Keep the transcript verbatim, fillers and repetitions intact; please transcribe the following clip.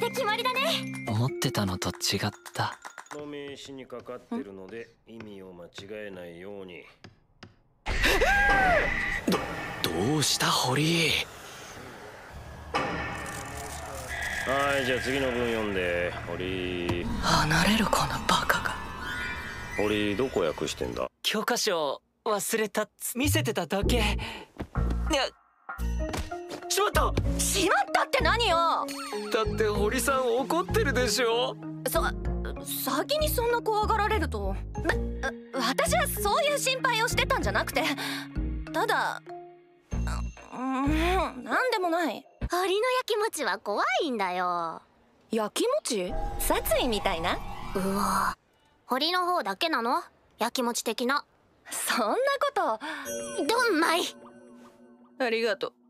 で決まりだね。 思ってたのと違った。 の名刺にかかってるので意味を間違えないように。 どどうした堀井。 はい、じゃあ次の文読んで。堀井。 離れるこのバカが。 堀井どこ訳してんだ。 教科書忘れた。見せてただけ。いや、しまった。 しまったって何よ。 だって堀さん怒ってるでしょ。 さ先にそんな怖がられると。わ私はそういう心配をしてたんじゃなくて、ただうんなんでもない。 堀のやきもちは怖いんだよ。 やきもち？殺意みたいな。 うわ、堀の方だけなの？やきもち的な。 そんなこと。 ドンマイ。 ありがとう。